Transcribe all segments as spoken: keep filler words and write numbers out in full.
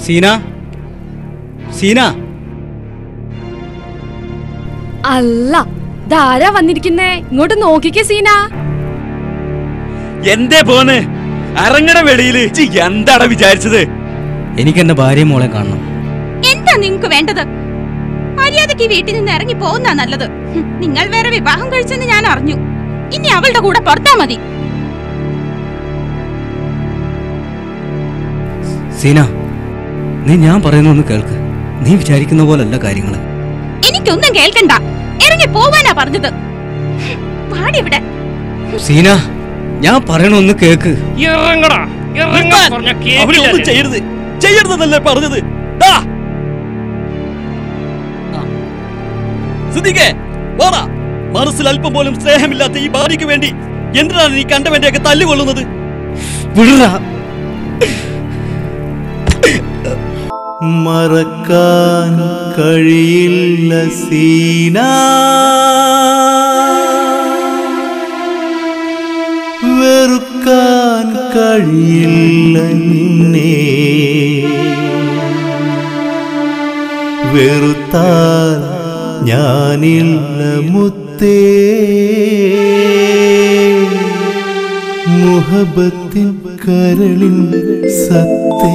സീന, സീന. അല്ല, ധാരാ വന്നിരിക്കുന്നേ, ഇങ്ങോട്ട് നോക്കിക്കേ സീന. എന്തേ പോന്ന് അരങ്ങട വെളിയില് എന്താടാ വിചാരിച്ചത്? എനിക്ക് എന്റെ ഭാര്യയും മോളെ കാണണം. എന്താ നിങ്ങക്ക് വേണ്ടത്? മര്യാദക്ക് ഈ വീട്ടിൽ നിന്ന് ഇറങ്ങി പോകുന്ന നല്ലത്. നിങ്ങൾ വേറെ വിവാഹം കഴിച്ചെന്ന് ഞാൻ അറിഞ്ഞു. ഇനി അവളുടെ കൂടെ പുറത്താ മതി. സീന, നീ ഞാൻ പറയുന്നൊന്ന് കേൾക്ക്. നീ വിചാരിക്കുന്ന പോലല്ല കാര്യങ്ങള്. എനിക്കൊന്നും കേൾക്കണ്ട, ഇറങ്ങി പോവാനാ പറഞ്ഞത്. പാടിവിടെ. സീന, ഞാൻ പറയണൊന്ന് കേക്ക്. ചെയ്യരുത് ചെയ്യരുതെന്നല്ലേ പറഞ്ഞത്. മനസ്സിൽ അല്പം പോലും സ്നേഹമില്ലാത്ത ഈ ഭാര്യയ്ക്ക് വേണ്ടി എന്തിനാണ് നീ കണ്ടവന്റെയൊക്കെ തല്ലുകൊള്ളുന്നത്? മറക്കാൻ കഴിയില്ല സീന, വെറുക്കാൻ കഴിയില്ല നിന്നെ, വെറുത്താൽ ഞാനില്ല മുത്തേ, മുഹബത്തിൻ കരളിൻ സത്തേ.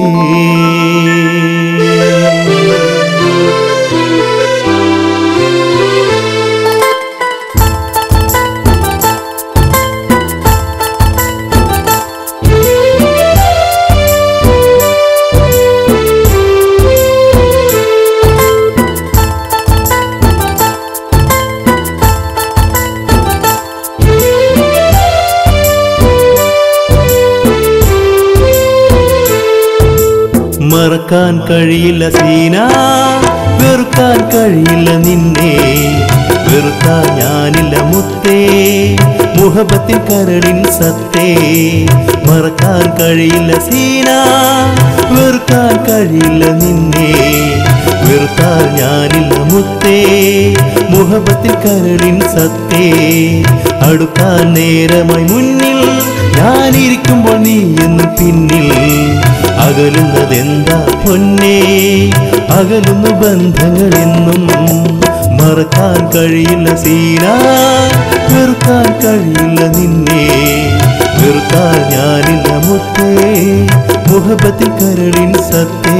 മറക്കാൻ കഴിയില്ല സീന, വെറുക്കാൻ കഴിയില്ല നിന്നെ, വെറുക്കാൻ ഞാനില്ല മുത്തേ, മുഹബത്തിൻ കരളിൻ സത്തേ. മറക്കാൻ കഴിയില്ല സീന, വെറുക്കാൻ കഴിയില്ല നിന്നെ, വെറുക്കാൻ ഞാനില്ല മുത്തേ, മുഹബത്തിൻ കരളിൻ സത്തേ. അടുക്കാൻ നേരമായി മുന്നിൽ ഞാനിരിക്കുമ്പോൾ നീ എന്ന് പിന്നിൽ, അകലുന്നതെന്താ പൊന്നേ, അകലുന്നു ബന്ധങ്ങളെന്നും. മറക്കാൻ കഴിയില്ല സീന, വെറുക്കാൻ കഴിയില്ല നിന്നെ, വെറുക്കാൻ ഞാനില്ല മുത്തേ, മുഹബത്തിൻ കരളിൻ സത്തേ.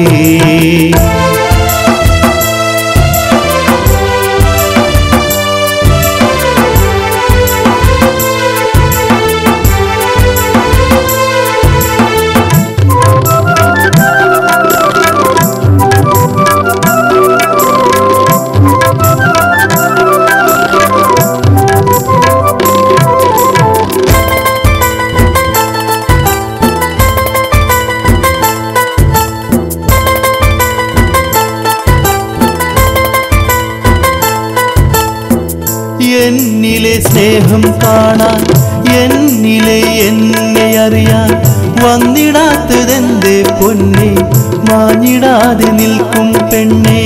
എന്നിലെ സ്നേഹം കാണാൻ, എന്നിലെ എന്നെ അറിയാൻ വന്നിടാത്തതെന്തേ പൊന്നെ, മാഞ്ഞിടാതെ നിൽക്കും പെണ്ണേ.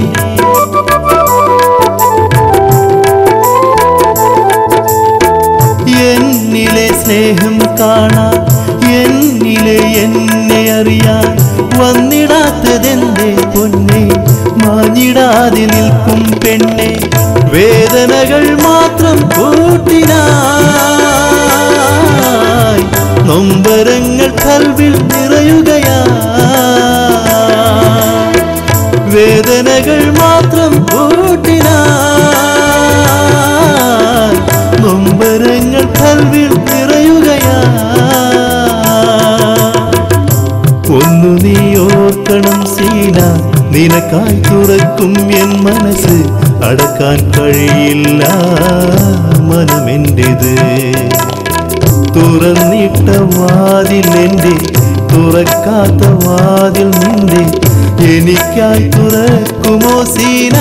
എന്നിലെ സ്നേഹം കാണാൻ, എന്നിലെ എന്നെ അറിയാൻ വന്നിടാത്തതെന്തേ പൊന്നെ, മാഞ്ഞിടാതെ നിൽക്കും പെണ്ണെ. വേദനകൾ മാത്രം കൂട്ടിനായി നൊമ്പരങ്ങൾ കൽവിൽ നിറയുകയായി, വേദനകൾ മാത്രം കൂട്ടിനായി നൊമ്പരങ്ങൾ കൽവിൽ നിറയുകയായി. ഒന്നു നീ ഓർക്കണം സീന, നിനക്കായി തുറക്കും എൻ മനസ്സ്, അടക്കാൻ കഴിയില്ല മനമെൻ്റെത്. തുറന്നിട്ട വാതിൽ എൻ്റെ, തുറക്കാത്ത വാതിൽ നിന്റെ, എനിക്കായി തുറക്കുമോ സീന?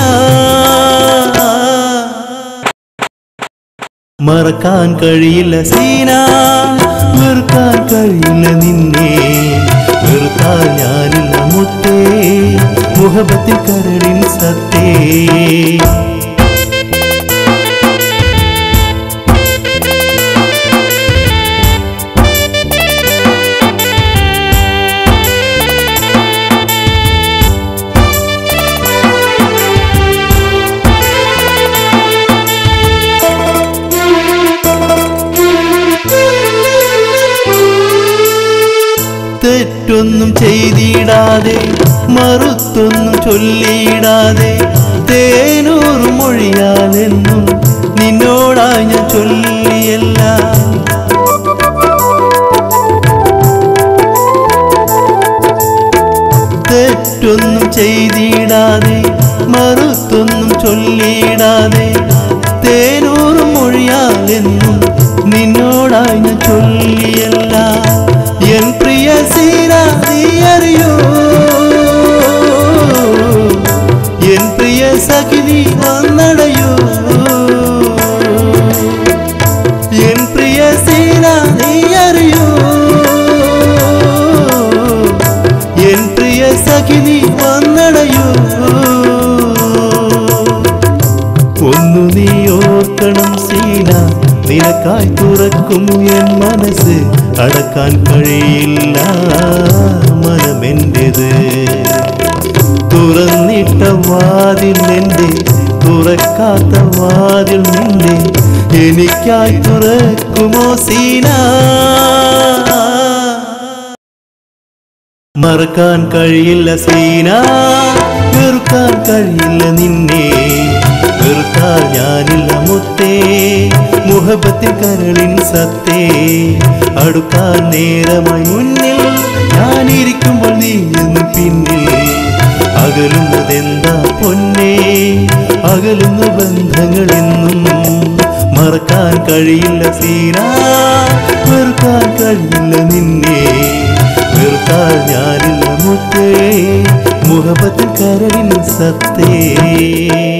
മറക്കാൻ കഴിയില്ല സീന, വെറുക്കാൻ കഴിയില്ല നിന്നെ, വെറുക്കാൻ ഞാനില്ല മുത്തേ, മുഹബത്തിൻ കരളിൻ സത്തേ. ചെയ്തിടാതെ മറുത്തൊന്നും ചൊല്ലിയിടാതെ തേനൂറ് മൊഴിയാലെന്നും നിന്നോടായി ഞാൻ ചൊല്ലിയല്ല. തെറ്റൊന്നും ചെയ്തിടാതെ മറുത്തൊന്നും ചൊല്ലിയിടാതെ തേനൂറ് മൊഴിയാലെന്നും നിന്നോടായി ഞാൻ ചൊല്ലിയല്ല. എൻ പ്രിയ സീന നീ അറിയോ, എൻ പ്രിയ സഖി നീ വന്നടയോ, എൻ പ്രിയ സീന നീ അറിയോ, എൻ പ്രിയ സഖി നീ വന്നടയോ. ഒന്നു നീ ഓർക്കണം സീന, നിനക്കായി തുറക്കും എൻ മനസ്സ്, അടക്കാൻ കഴിയില്ല മനമെൻ്റെത്. തുറന്നിട്ട വാതിൽ നിന്റെ, തുറക്കാത്ത വാതിൽ നിന്റെ, എനിക്കായി തുറക്കുമോ സീന? മറക്കാൻ കഴിയില്ല സീന, വെറുക്കാൻ കഴിയില്ല നിന്നെ, വെറുക്കാൻ ഞാനില്ല മുത്തേ, മുഹബത്തിൻ കരളിൻ സത്തേ. അടുക്കാൻ നേരമായി മുന്നിൽ ഞാനിരിക്കുമ്പോൾ നീ എന്ന് പിന്നിൽ, അകലുന്നതെന്താ പൊന്നേ, അകലുന്ന ബന്ധങ്ങളെന്നും. മറക്കാൻ കഴിയില്ല സീന, വെറുക്കാൻ കഴിയില്ല നിന്നെ, വെറുക്കാൻ ഞാനില്ല മുത്തേ, മുഹബത്തിൻ കരളിൻ സത്തേ.